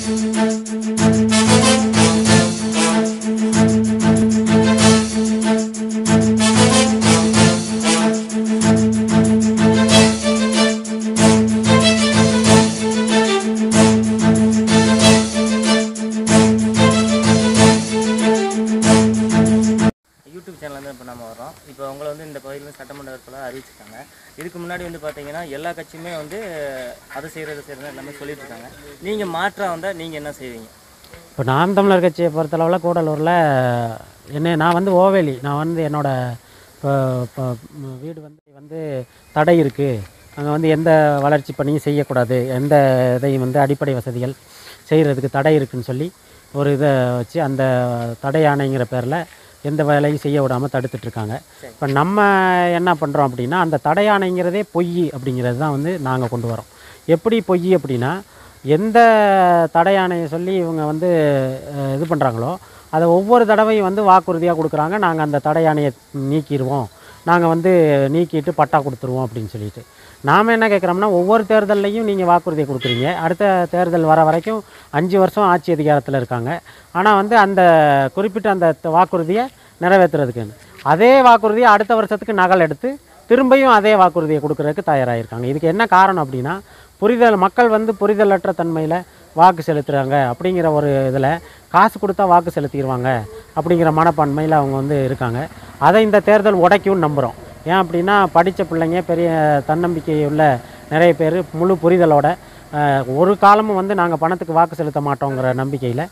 YouTube channel வந்து இப்போ நம்ம வரோம். இப்போ அவங்கள வந்து இந்த பகுதியில் சட்டமன்ற வேட்பாளராக அறிவிச்சிருக்காங்க. இதுக்கு முன்னாடி வந்து பார்த்தீங்கன்னா எல்லா கட்சியுமே வந்து அதை செய்கிறது எல்லாமே சொல்லிட்டு இருக்காங்க. நீங்கள் மாற்றாக வந்தால் நீங்கள் என்ன செய்வீங்க? இப்போ நாம் தமிழர் கட்சியை பொறுத்தளவில் கூடலூரில் நான் வந்து ஓவேலி, நான் வந்து என்னோடய இப்போ வீடு வந்து தடை இருக்குது. அங்கே வந்து எந்த வளர்ச்சி பணியும் செய்யக்கூடாது, எந்த இதையும் வந்து அடிப்படை வசதிகள் செய்கிறதுக்கு தடை இருக்குதுன்னு சொல்லி ஒரு இதை வச்சு அந்த தடை ஆணைங்கிற பேரில் எந்த வேலையும் செய்ய விடாமல் தடுத்துட்ருக்காங்க. இப்போ நம்ம என்ன பண்ணுறோம் அப்படின்னா, அந்த தடை ஆணைங்கிறதே பொய் அப்படிங்கிறது தான் வந்து நாங்கள் கொண்டு வரோம். எப்படி பொய் அப்படின்னா, எந்த தடை ஆணையை சொல்லி இவங்க வந்து இது பண்ணுறாங்களோ அதை ஒவ்வொரு தடவையும் வந்து வாக்குறுதியாக கொடுக்குறாங்க. நாங்கள் அந்த தடை ஆணையை நீக்கிடுவோம், நாங்கள் வந்து நீக்கிட்டு பட்டா கொடுத்துருவோம் அப்படின்னு சொல்லிட்டு. நாம் என்ன கேட்குறோம்னா, ஒவ்வொரு தேர்தல்லையும் நீங்கள் வாக்குறுதியை கொடுக்குறீங்க, அடுத்த தேர்தல் வர வரைக்கும் 5 வருஷம் ஆட்சி அதிகாரத்தில் இருக்காங்க. ஆனால் வந்து அந்த குறிப்பிட்ட அந்த வாக்குறுதியை நிறைவேற்றுறதுக்குன்னு அதே வாக்குறுதியை அடுத்த வருஷத்துக்கு நகல் எடுத்து திரும்பியும் அதே வாக்குறுதியை கொடுக்குறதுக்கு தயாராகிருக்காங்க. இதுக்கு என்ன காரணம் அப்படின்னா, மக்கள் வந்து புரிதலற்ற தன்மையில் வாக்கு செலுத்துகிறாங்க அப்படிங்கிற ஒரு இதில் காசு கொடுத்தா வாக்கு செலுத்திடுவாங்க அப்படிங்கிற மனப்பான்மையில் அவங்க வந்து இருக்காங்க. அதை இந்த தேர்தல் உடைக்கும்னு நம்புகிறோம். ஏன் அப்படின்னா, படித்த பிள்ளைங்க, பெரிய தன்னம்பிக்கை உள்ள நிறைய பேர் முழு புரிதலோட ஒரு காலமும் வந்து நாங்கள் பணத்துக்கு வாக்கு செலுத்த மாட்டோங்கிற நம்பிக்கையில்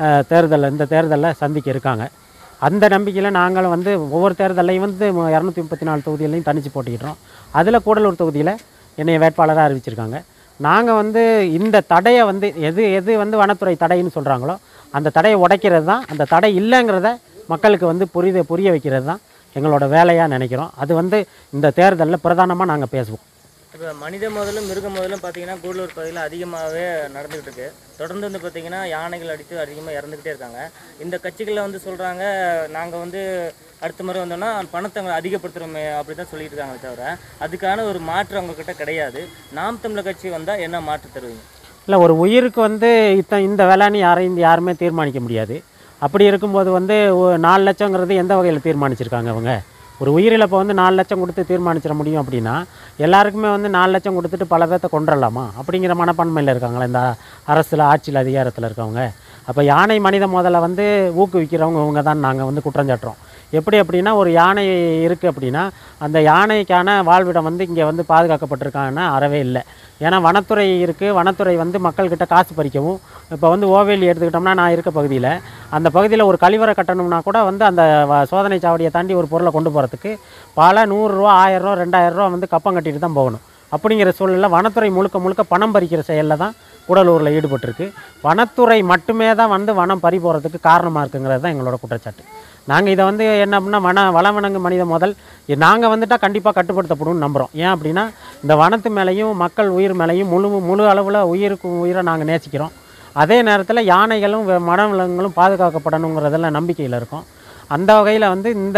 இந்த தேர்தலில் சந்திக்க இருக்காங்க. அந்த நம்பிக்கையில் நாங்களும் வந்து ஒவ்வொரு தேர்தலையும் வந்து 234 தொகுதிகளையும் தனித்து போட்டிக்கிட்டோம். அதில் கூடலூர் தொகுதியில் என்னை வேட்பாளராக அறிவிச்சிருக்காங்க. நாங்கள் வந்து இந்த தடையை வந்து எது வந்து வனத்துறை தடைன்னு சொல்கிறாங்களோ அந்த தடையை உடைக்கிறது தான், அந்த தடை இல்லைங்கிறத மக்களுக்கு வந்து புரிய வைக்கிறது தான் எங்களோட வேலையாக நினைக்கிறோம். அது வந்து இந்த தேர்தலில் பிரதானமாக நாங்கள் பேசுவோம். இப்போ மனித முதலும் மிருக முதலும் பார்த்தீங்கன்னா கூடலூர் பகுதியில் அதிகமாகவே நடந்துகிட்டு இருக்கு. தொடர்ந்து வந்து பார்த்தீங்கன்னா யானைகள் அடித்து அதிகமாக இறந்துக்கிட்டே இருக்காங்க. இந்த கட்சிகளில் வந்து சொல்கிறாங்க, நாங்கள் வந்து அடுத்த முறை வந்தோம்னா பணத்தை அதிகப்படுத்துகிறோமே அப்படி தான் சொல்லிட்டு இருக்காங்களே தவிர அதுக்கான ஒரு மாற்று அவங்கக்கிட்ட கிடையாது. நாம் தமிழர் கட்சி வந்தால் என்ன மாற்று தருவீங்க? இல்லை, ஒரு உயிருக்கு வந்து இந்த வேலைன்னு யாருமே தீர்மானிக்க முடியாது. அப்படி இருக்கும்போது வந்து 4 லட்சங்கிறது எந்த வகையில் தீர்மானிச்சிருக்காங்க அவங்க? ஒரு உயிரிழப்பை வந்து 4 லட்சம் கொடுத்து தீர்மானிச்சிட முடியும் அப்படின்னா எல்லாருக்குமே வந்து 4 லட்சம் கொடுத்துட்டு பல பேர்த்த கொண்டுடலாமா அப்படிங்கிற மனப்பான்மையில் இருக்காங்களா இந்த அரசில், ஆட்சியில், அதிகாரத்தில் இருக்கவங்க? அப்போ யானை மனித மோதலை வந்து ஊக்குவிக்கிறவங்க இவங்க தான் நாங்கள் வந்து குற்றஞ்சாட்டுறோம். எப்படி அப்படின்னா, ஒரு யானை இருக்குது அப்படின்னா அந்த யானைக்கான வாழ்விடம் வந்து இங்கே வந்து பாதுகாக்கப்பட்டிருக்காங்கன்னா அறவே இல்லை. ஏன்னா வனத்துறை இருக்குது, வனத்துறை வந்து மக்கள்கிட்ட காசு பறிக்கவும். இப்போ வந்து ஓவேலி எடுத்துக்கிட்டோம்னா, நான் இருக்க பகுதியில் அந்த பகுதியில் ஒரு கழிவறை கட்டணும்னா கூட வந்து அந்த சோதனை சாவடியை தாண்டி ஒரு பொருளை கொண்டு போகிறதுக்கு பல 100 ரூபா, 1000 ரூபா, 2000 ரூபா வந்து கப்பம் கட்டிட்டு தான் போகணும். அப்படிங்கிற சூழலில் வனத்துறை முழுக்க பணம் பறிக்கிற செயலில் தான் கூடலூரில் ஈடுபட்டிருக்கு. வனத்துறை மட்டுமே தான் வந்து வனம் பறி போகிறதுக்கு காரணமாக இருக்குங்கிறது தான் எங்களோட குற்றச்சாட்டு. நாங்கள் இதை வந்து என்ன அப்படின்னா, வனவிலங்கு மனித மோதல் நாங்கள் வந்துட்டால் கண்டிப்பாக கட்டுப்படுத்தப்படும்னு நம்புகிறோம். ஏன் அப்படின்னா, இந்த வனத்து மேலேயும் மக்கள் உயிர் மேலேயும் முழு அளவில் உயிரை நாங்கள் நேசிக்கிறோம். அதே நேரத்தில் யானைகளும் வனவிலங்குகளும் பாதுகாக்கப்படணுங்கிறதெல்லாம் நம்பிக்கையில் இருக்கும். அந்த வகையில் வந்து இந்த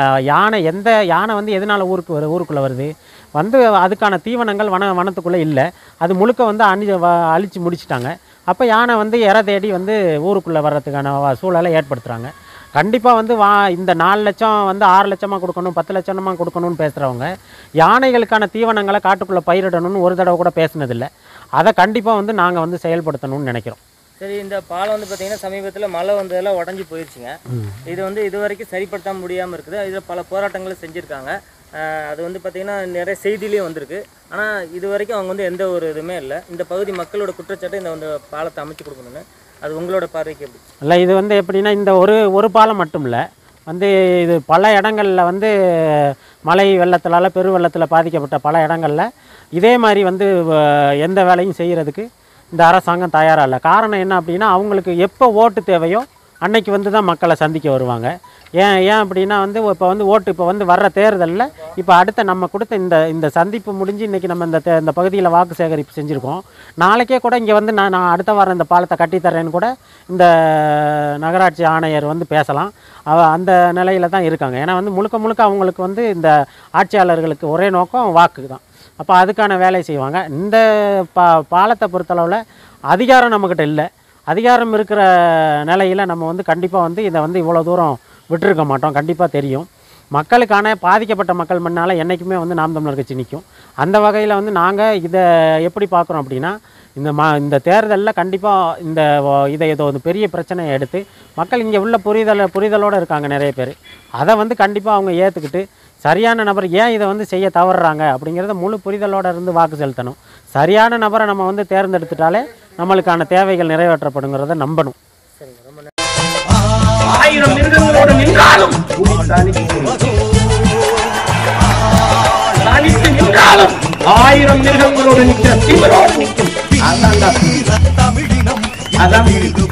யானை வந்து எதனால் ஊருக்குள்ளே வருது வந்து அதுக்கான தீவனங்கள் வனத்துக்குள்ளே இல்லை. அது முழுக்க வந்து அழித்து முடிச்சிட்டாங்க. அப்போ யானை வந்து இறை தேடி வந்து ஊருக்குள்ளே வர்றதுக்கான சூழலை ஏற்படுத்துகிறாங்க. கண்டிப்பாக வந்து இந்த 4 லட்சம் வந்து 6 லட்சமாக கொடுக்கணும், 10 லட்சமாக கொடுக்கணும்னு பேசுகிறவங்க யானைகளுக்கான தீவனங்களை காட்டுக்குள்ளே பயிரிடணும்னு ஒரு தடவை கூட பேசினதில்லை. அதை கண்டிப்பாக வந்து நாங்கள் வந்து செயல்படுத்தணும்னு நினைக்கிறோம். சரி, இந்த பாலம் வந்து பார்த்தீங்கன்னா சமீபத்தில் மழை வந்ததெல்லாம் உடஞ்சி போயிடுச்சுங்க. இது வந்து இது வரைக்கும் சரிப்படுத்த முடியாமல் இருக்குது. இதில் பல போராட்டங்களும் செஞ்சுருக்காங்க. அது வந்து பார்த்திங்கன்னா நிறைய செய்திலையும் வந்திருக்கு. ஆனால் இது வரைக்கும் அவங்க வந்து எந்த ஒரு இதுவுமே இல்லை. இந்த பகுதி மக்களோட குற்றச்சாட்டு இந்த பாலத்தை அமைச்சு கொடுக்கணுன்னு. அது உங்களோட பார்வைக்கு எப்படி? இல்லை, இது வந்து எப்படின்னா, இந்த ஒரு பாலம் மட்டும் இல்லை, வந்து இது பல இடங்களில் வந்து மழை வெள்ளத்தினால பெருவெள்ளத்தில் பாதிக்கப்பட்ட பல இடங்களில் இதே மாதிரி வந்து எந்த வேலையும் செய்கிறதுக்கு இந்த அரசாங்கம் தயாராக இல்லை. காரணம் என்ன அப்படின்னா, அவங்களுக்கு எப்போ ஓட்டு தேவையோ அன்னைக்கு வந்து தான் மக்களை சந்திக்க வருவாங்க. ஏன் அப்படின்னா வந்து இப்போ வந்து வர்ற தேர்தலில் இப்போ அடுத்த நம்ம கொடுத்த இந்த சந்திப்பு முடிஞ்சு இன்றைக்கி நம்ம இந்த பகுதியில் வாக்கு சேகரிப்பு செஞ்சுருக்கோம். நாளைக்கே கூட இங்கே வந்து நான் அடுத்த வாரம் இந்த பாலத்தை கட்டித்தரேன்னு கூட இந்த நகராட்சி ஆணையர் வந்து பேசலாம். அந்த நிலையில் தான் இருக்காங்க. ஏன்னா வந்து முழுக்க அவங்களுக்கு வந்து இந்த ஆட்சியாளர்களுக்கு ஒரே நோக்கம் வாக்கு தான். அப்போ அதுக்கான வேலை செய்வாங்க. இந்த பாலத்தை பொறுத்தளவில் அதிகாரம் நம்மக்கிட்ட இல்லை. அதிகாரம் இருக்கிற நிலையில் நம்ம வந்து கண்டிப்பாக வந்து இதை வந்து இவ்வளோ தூரம் விட்டுருக்க மாட்டோம். கண்டிப்பாக தெரியும். மக்களுக்கான பாதிக்கப்பட்ட மக்கள் முன்னால் என்றைக்குமே வந்து நாம் தமிழர் கட்சி நிற்கும். அந்த வகையில் வந்து நாங்கள் இதை எப்படி பார்க்குறோம் அப்படின்னா, இந்த தேர்தலில் கண்டிப்பாக இதை ஏதோ ஒரு பெரிய பிரச்சனையை எடுத்து மக்கள் இங்கே உள்ள புரிதலோடு இருக்காங்க நிறைய பேர். அதை வந்து கண்டிப்பாக அவங்க ஏற்றுக்கிட்டு சரியான நபர் ஏன் இதை வந்து செய்ய தவறுறாங்க அப்படிங்கிறத முழு புரிதலோடு இருந்து வாக்கு செலுத்தணும். சரியான நபரை நம்ம வந்து தேர்ந்தெடுத்துட்டாலே நம்மளுக்கான தேவைகள் நிறைவேற்றப்படுங்கிறத நம்பணும். சரிங்க, ரொம்ப நன்றி. ஆயிரம் மிருகங்களோடு நின்றாலும் தனித்து நின்றாலும் ஆயிரம் மிருகங்களோடு நிற்கிற தீவிரோடு நிற்கும். அதான்